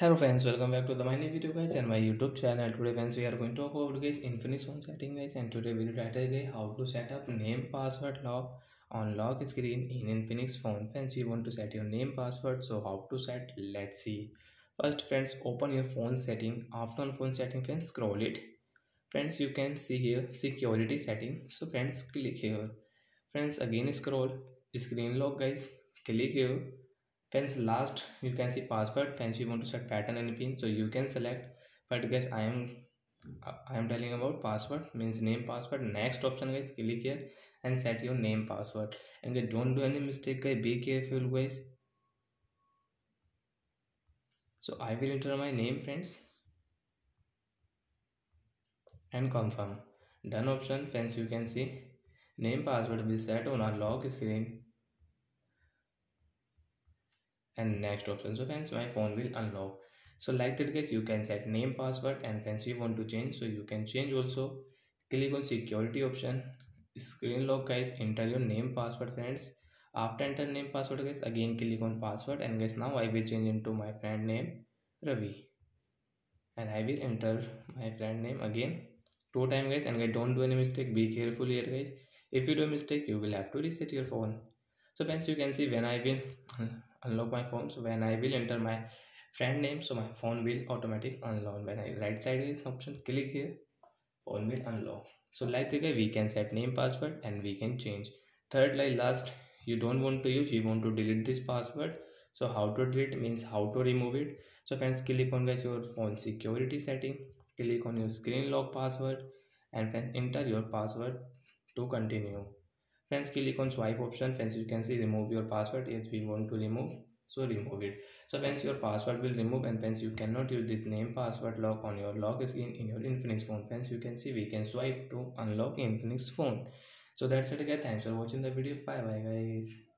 Hello friends, welcome back to the my new video guys and my YouTube channel. Today friends we are going to talk about guys Infinix phone setting guys, and today we will title guys how to set up name password lock on lock screen in Infinix phone. Friends, you want to set your name password, so how to set, let's see. First friends, open your phone setting. After on phone setting friends, scroll it. Friends, you can see here security setting, so friends click here. Friends, again scroll screen lock guys, click here. Friends, last you can see password. Friends, you want to set pattern and pin, so you can select, but guys I am telling about password, means name password. Next option guys, click here and set your name password. And guys, don't do any mistake guys, be careful guys. So I will enter my name friends and confirm. Done option. Friends, you can see name password will set on our lock screen. And next option, so friends my phone will unlock. So like that guys, you can set name password, and friends you want to change, so you can change also. Click on security option, screen lock guys, enter your name password friends. After enter name password guys, again click on password, and guys now I will change into my friend name Ravi, and I will enter my friend name again two time guys. And guys, don't do any mistake, be careful here guys. If you do a mistake, you will have to reset your phone. So friends, you can see when I will unlock my phone, so when I will enter my friend name, so my phone will automatic unlock. When I right side is option, click here, phone will unlock. So like the guy, we can set name password and we can change. Third, like last, you don't want to use, you want to delete this password. So how to delete means how to remove it. So friends, click on guys your phone security setting, click on your screen lock password, and then enter your password to continue. Friends, click on swipe option. Friends, you can see remove your password. Yes, we want to remove, so remove it. So friends, your password will remove, and friends, you cannot use this name password lock on your lock screen in your Infinix phone. Friends, you can see we can swipe to unlock Infinix phone. So that's it guys, thanks for watching the video. Bye bye guys.